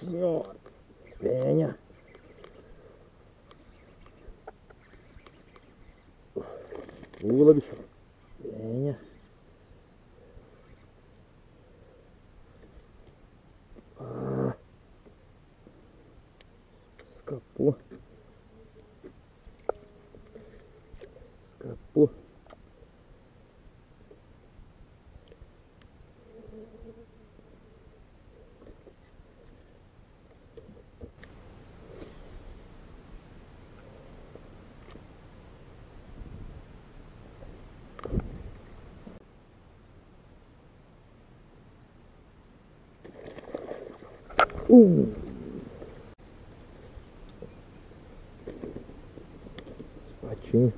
senhora. Venha. Pula, bicho. Venha. Ah. Escapou. Escapou. Os patinhos.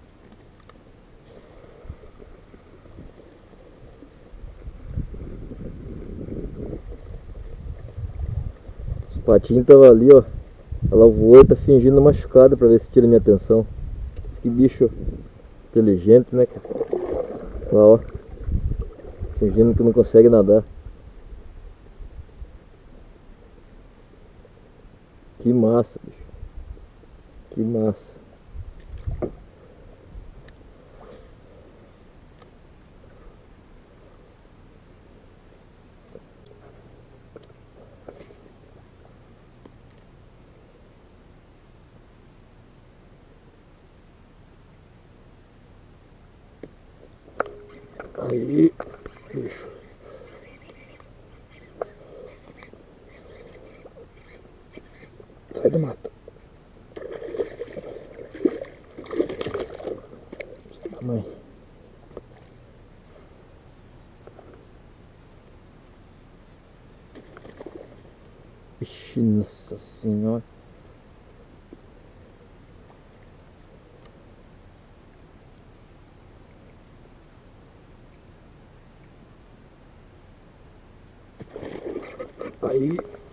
Os patinhos estavam ali, ó. Ela voou e tá fingindo machucada pra ver se tira minha atenção. Que bicho inteligente, né, cara? Lá, ó. Fingindo que não consegue nadar. Que massa, bicho. Que massa. Aí, bicho. Sai do mato. Mãe. Ixi, nossa senhora. Aí.